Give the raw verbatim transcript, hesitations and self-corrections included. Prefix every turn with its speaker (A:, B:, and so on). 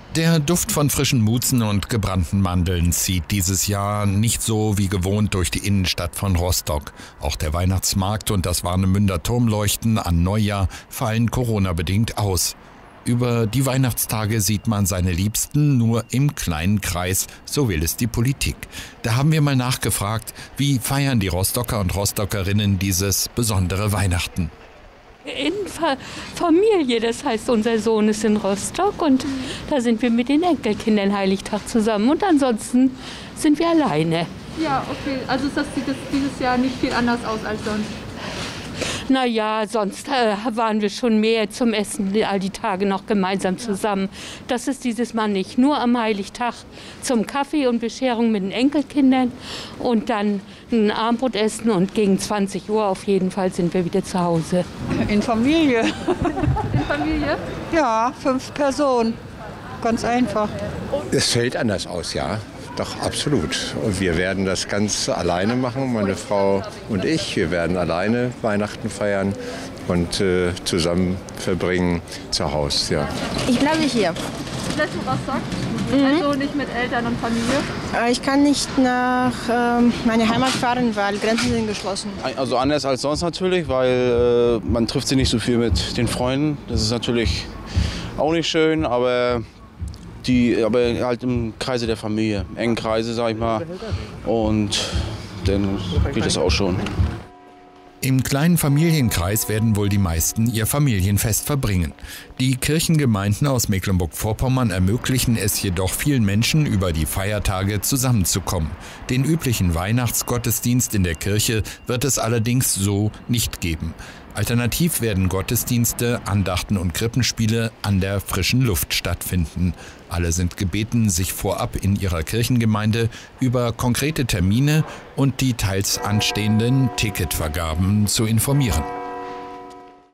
A: Der Duft von frischen Mutzen und gebrannten Mandeln zieht dieses Jahr nicht so wie gewohnt durch die Innenstadt von Rostock. Auch der Weihnachtsmarkt und das Warnemünder Turmleuchten an Neujahr fallen Corona-bedingt aus. Über die Weihnachtstage sieht man seine Liebsten nur im kleinen Kreis, so will es die Politik. Da haben wir mal nachgefragt, wie feiern die Rostocker und Rostockerinnen dieses besondere Weihnachten?
B: In Fa- Familie, das heißt, unser Sohn ist in Rostock und da sind wir mit den Enkelkindern Heiligtag zusammen und ansonsten sind wir alleine.
C: Ja, okay, also das sieht das dieses Jahr nicht viel anders aus als sonst.
B: Naja, sonst äh, waren wir schon mehr zum Essen all die Tage noch gemeinsam zusammen. Das ist dieses Mal nicht. Nur am Heiligtag zum Kaffee und Bescherung mit den Enkelkindern und dann ein Abendbrot essen und gegen zwanzig Uhr auf jeden Fall sind wir wieder zu Hause.
D: In Familie.
C: In Familie?
D: Ja, fünf Personen. Ganz einfach.
E: Es fällt anders aus, ja. Doch, absolut. Und wir werden das ganz alleine machen, meine Frau und ich. Wir werden alleine Weihnachten feiern und äh, zusammen verbringen zu Hause. Ja.
F: Ich bleibe hier.
C: Du bleibst in Rostock? Mhm. Also nicht mit Eltern und Familie?
F: Ich kann nicht nach ähm, meiner Heimat fahren, weil Grenzen sind geschlossen.
G: Also anders als sonst natürlich, weil äh, man trifft sich nicht so viel mit den Freunden. Das ist natürlich auch nicht schön, aber Die, aber halt im Kreise der Familie, engen Kreise, sag ich mal, und dann geht es auch schon.
A: Im kleinen Familienkreis werden wohl die meisten ihr Familienfest verbringen. Die Kirchengemeinden aus Mecklenburg-Vorpommern ermöglichen es jedoch vielen Menschen, über die Feiertage zusammenzukommen. Den üblichen Weihnachtsgottesdienst in der Kirche wird es allerdings so nicht geben. Alternativ werden Gottesdienste, Andachten und Krippenspiele an der frischen Luft stattfinden. Alle sind gebeten, sich vorab in ihrer Kirchengemeinde über konkrete Termine und die teils anstehenden Ticketvergaben zu informieren.